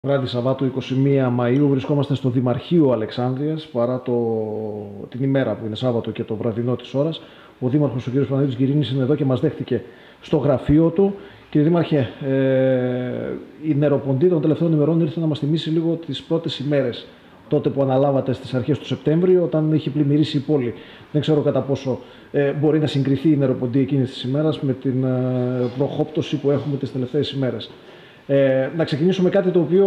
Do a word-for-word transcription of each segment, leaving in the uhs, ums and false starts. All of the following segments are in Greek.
Βράδυ Σαββάτου εικοστή πρώτη Μαΐου βρισκόμαστε στο Δημαρχείο Αλεξάνδρειας παρά το... την ημέρα που είναι Σάββατο και το βραδινό της ώρας. Ο Δήμαρχος ο κ. Παναγιώτης Γκυρίνης είναι εδώ και μας δέχτηκε στο γραφείο του. Κύριε Δήμαρχε, ε... η νεροποντή των τελευταίων ημερών ήρθε να μας θυμίσει λίγο τις πρώτες ημέρες τότε που αναλάβατε στις αρχές του Σεπτέμβρη, όταν είχε πλημμυρίσει η πόλη. Δεν ξέρω κατά πόσο ε, μπορεί να συγκριθεί η νεροποντή εκείνης της ημέρας με την ε, βροχόπτωση που έχουμε τις τελευταίες ημέρες. Ε, να ξεκινήσουμε κάτι το οποίο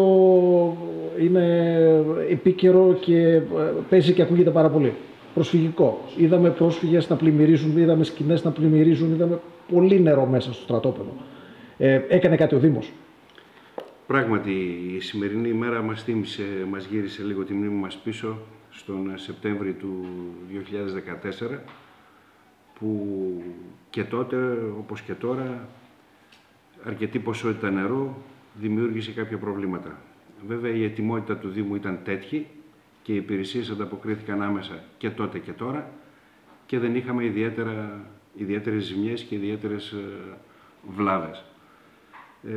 είναι επίκαιρο και παίζει και ακούγεται πάρα πολύ. Προσφυγικό. Είδαμε πρόσφυγες να πλημμυρίζουν, είδαμε σκηνές να πλημμυρίζουν, είδαμε πολύ νερό μέσα στο στρατόπεδο. Ε, έκανε κάτι ο Δήμος? Πράγματι, η σημερινή ημέρα μας θύμισε, μας γύρισε λίγο τη μνήμη μας πίσω στον Σεπτέμβρη του δύο χιλιάδες δεκατέσσερα, που και τότε, όπως και τώρα, αρκετή ποσότητα νερού δημιούργησε κάποια προβλήματα. Βέβαια, η ετοιμότητα του Δήμου ήταν τέτοια και οι υπηρεσίες ανταποκρίθηκαν άμεσα και τότε και τώρα και δεν είχαμε ιδιαίτερα, ιδιαίτερες ζημιές και ιδιαίτερες ε, βλάβες. Ε,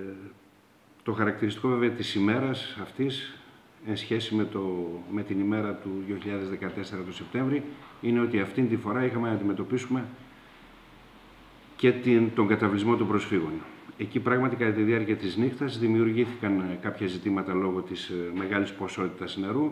το χαρακτηριστικό βέβαια της ημέρας αυτής, εν σχέση με, το, με την ημέρα του δύο χιλιάδες δεκατέσσερα του Σεπτέμβρη, είναι ότι αυτήν τη φορά είχαμε να αντιμετωπίσουμε και την, τον καταβλισμό των προσφύγων. Εκεί πράγματι κατά τη διάρκεια της νύχτας δημιουργήθηκαν κάποια ζητήματα λόγω της μεγάλης ποσότητας νερού.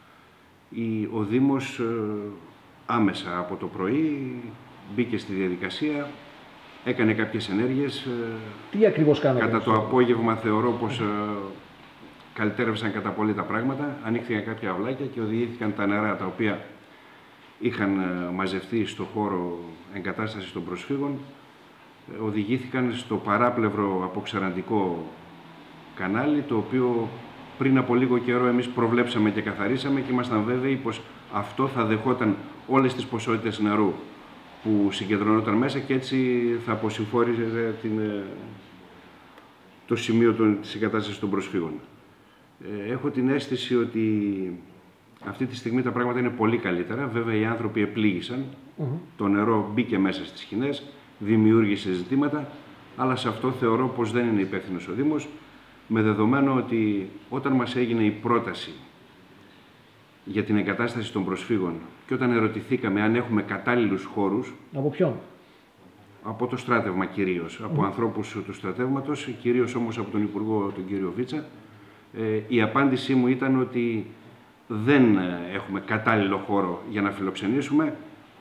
Η, ο Δήμος άμεσα από το πρωί μπήκε στη διαδικασία, έκανε κάποιες ενέργειες. Τι ακριβώς κάνατε? Κατά το απόγευμα θεωρώ πως καλυτέρευσαν κατά πολύ τα πράγματα, ανοίχθηκαν κάποια αυλάκια και οδηγήθηκαν τα νερά τα οποία είχαν μαζευτεί στο χώρο εγκατάστασης των προσφύγων, οδηγήθηκαν στο παράπλευρο αποξαραντικό κανάλι, το οποίο πριν από λίγο καιρό εμείς προβλέψαμε και καθαρίσαμε και ήμασταν βέβαιοι πως αυτό θα δεχόταν όλες τις ποσότητες νερού που συγκεντρωνόταν μέσα και έτσι θα αποσυμφόριζε την, το σημείο των, της εγκατάστασης των προσφύγων. Ε, έχω την αίσθηση ότι αυτή τη στιγμή τα πράγματα είναι πολύ καλύτερα. Βέβαια οι άνθρωποι επλήγησαν, mm-hmm. το νερό μπήκε μέσα στις σκηνές, δημιούργησε ζητήματα, αλλά σε αυτό θεωρώ πως δεν είναι υπεύθυνος ο Δήμος, με δεδομένο ότι όταν μας έγινε η πρόταση για την εγκατάσταση των προσφύγων και όταν ερωτηθήκαμε αν έχουμε κατάλληλους χώρους... Από ποιον? Από το στράτευμα κυρίως, mm. από ανθρώπους του στρατεύματος, κυρίως όμως από τον Υπουργό τον κύριο Βίτσα. Ε, η απάντησή μου ήταν ότι δεν έχουμε κατάλληλο χώρο για να φιλοξενήσουμε,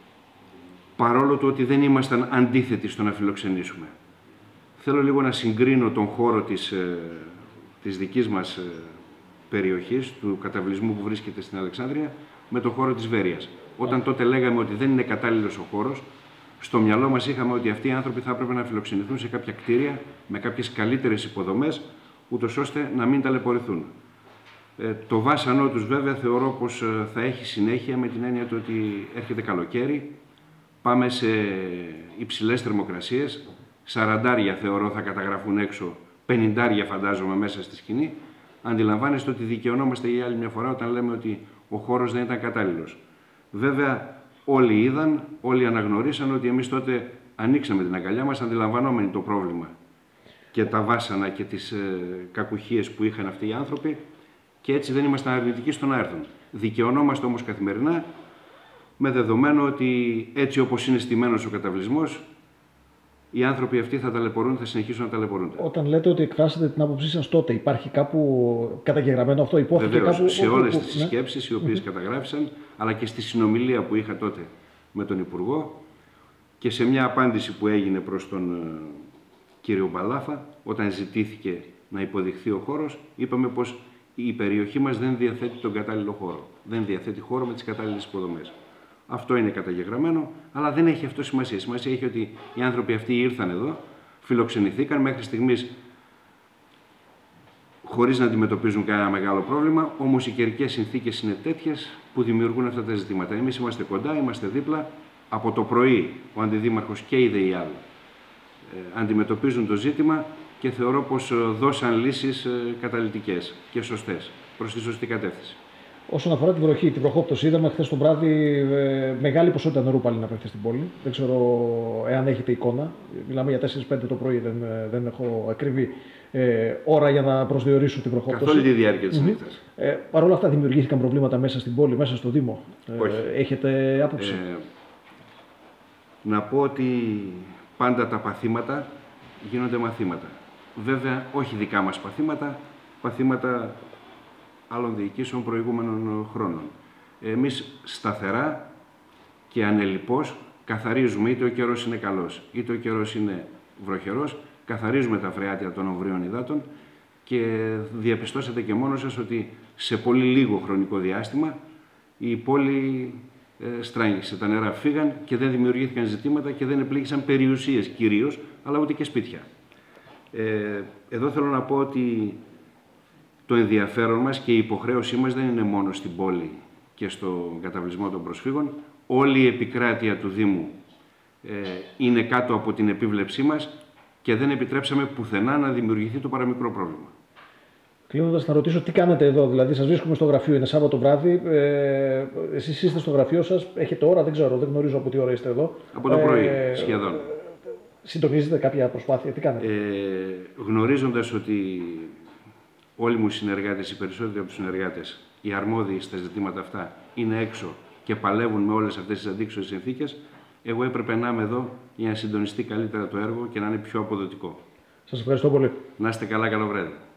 παρόλο του ότι δεν ήμασταν αντίθετοι στο να φιλοξενήσουμε. Θέλω λίγο να συγκρίνω τον χώρο της, της δικής μας περιοχής, του καταβλισμού που βρίσκεται στην Αλεξάνδρεια, με τον χώρο της Βέρειας. Όταν τότε λέγαμε ότι δεν είναι κατάλληλος ο χώρος, στο μυαλό μας είχαμε ότι αυτοί οι άνθρωποι θα έπρεπε να φιλοξενηθούν σε κάποια κτίρια, με κάποιες καλύτερες υποδομές, ούτως ώστε να μην ταλαιπωρηθούν. Ε, το βάσανό τους βέβαια θεωρώ πως θα έχει συνέχεια, με την έννοια του ότι έρχεται καλοκαίρι, πάμε σε υψηλές θερμοκρασίες, σαραντάρια θεωρώ θα καταγραφούν έξω, πενηντάρια φαντάζομαι μέσα στη σκηνή. Αντιλαμβάνεστε ότι δικαιωνόμαστε για άλλη μια φορά όταν λέμε ότι ο χώρος δεν ήταν κατάλληλος. Βέβαια όλοι είδαν, όλοι αναγνωρίσαν ότι εμείς τότε ανοίξαμε την αγκαλιά μας αντιλαμβανόμενοι το πρόβλημα και τα βάσανα και τις ε, κακουχίες που είχαν αυτοί οι άνθρωποι και έτσι δεν ήμασταν αρνητικοί στο να έρθουν. Δικαιωνόμαστε όμως καθημερινά, με δεδομένο ότι έτσι όπως είναι στημένος ο καταβλισμός, οι άνθρωποι αυτοί θα ταλαιπωρούν, θα συνεχίσουν να ταλαιπωρούνται. Όταν λέτε ότι εκφράσατε την άποψή σας τότε, υπάρχει κάπου καταγεγραμμένο αυτό, υπόθηκε Βεβαίως, κάπου? σε όλες τις ναι. συσκέψεις οι οποίες mm-hmm. καταγράφησαν, αλλά και στη συνομιλία που είχα τότε με τον Υπουργό και σε μια απάντηση που έγινε προς τον uh, κύριο Μπαλάφα, όταν ζητήθηκε να υποδειχθεί ο χώρος, είπαμε πως η περιοχή μας δεν διαθέτει τον κατάλληλο χώρο. Δεν διαθέτει χώρο με τις κατάλληλες υποδομές. Αυτό είναι καταγεγραμμένο, αλλά δεν έχει αυτό σημασία. Σημασία έχει ότι οι άνθρωποι αυτοί ήρθαν εδώ, φιλοξενηθήκαν μέχρι στιγμής χωρίς να αντιμετωπίζουν κανένα μεγάλο πρόβλημα, όμως οι καιρικές συνθήκες είναι τέτοιες που δημιουργούν αυτά τα ζητήματα. Εμείς είμαστε κοντά, είμαστε δίπλα. Από το πρωί ο Αντιδήμαρχος και η ΔΕΙΑΛ ε, αντιμετωπίζουν το ζήτημα και θεωρώ πως δώσαν λύσεις ε, καταλυτικές και σωστές, προς τη σωστή κατεύθυνση. Όσον αφορά τη βροχή, τη βροχόπτωση, είδαμε χθες το βράδυ ε, μεγάλη ποσότητα νερού πάλι να πέφτει στην πόλη. Δεν ξέρω εάν έχετε εικόνα. Μιλάμε για τέσσερις πέντε το πρωί, δεν, δεν έχω ακριβή ε, ώρα για να προσδιορίσουν την προχώρηση. Καθ' όλη τη διάρκεια της mm-hmm. νύχτας. Ε, Παρ' όλα αυτά, δημιουργήθηκαν προβλήματα μέσα στην πόλη, μέσα στο Δήμο. Όχι. Ε, έχετε άποψη? Ε, να πω ότι πάντα τα παθήματα γίνονται μαθήματα. Βέβαια, όχι δικά μας παθήματα, παθήματα άλλων διοικήσεων προηγούμενων χρόνων. Εμείς σταθερά και ανελιπώς καθαρίζουμε, είτε ο καιρός είναι καλός, είτε ο καιρός είναι βροχερός, καθαρίζουμε τα φρεάτια των ομβρίων υδάτων και διαπιστώσατε και μόνος σας ότι σε πολύ λίγο χρονικό διάστημα η πόλη ε, στράγγιξε. Τα νερά φύγαν και δεν δημιουργήθηκαν ζητήματα και δεν επλήγησαν περιουσίες κυρίως, αλλά ούτε και σπίτια. Ε, εδώ θέλω να πω ότι το ενδιαφέρον μας και η υποχρέωσή μας δεν είναι μόνο στην πόλη και στο καταβλισμό των προσφύγων. Όλη η επικράτεια του Δήμου ε, είναι κάτω από την επίβλεψή μας και δεν επιτρέψαμε πουθενά να δημιουργηθεί το παραμικρό πρόβλημα. Κλείνοντας, να ρωτήσω τι κάνετε εδώ, δηλαδή σας βρίσκουμε στο γραφείο, είναι Σάββατο βράδυ, ε, εσείς είστε στο γραφείο σας, έχετε ώρα, δεν ξέρω, δεν γνωρίζω από τι ώρα είστε εδώ. Από το πρωί, ε, σχεδόν. Ε, συντονίζετε κάποια προσπάθεια, τι κάνετε? Ε, γνωρίζοντας ότι όλοι μου οι συνεργάτες, οι περισσότεροι από τους συνεργάτες, οι αρμόδιοι στα ζητήματα αυτά, είναι έξω και παλεύουν με όλες αυτές τις αντίξωες συνθήκες, εγώ έπρεπε να είμαι εδώ για να συντονιστεί καλύτερα το έργο και να είναι πιο αποδοτικό. Σας ευχαριστώ πολύ. Να είστε καλά, καλό βράδυ.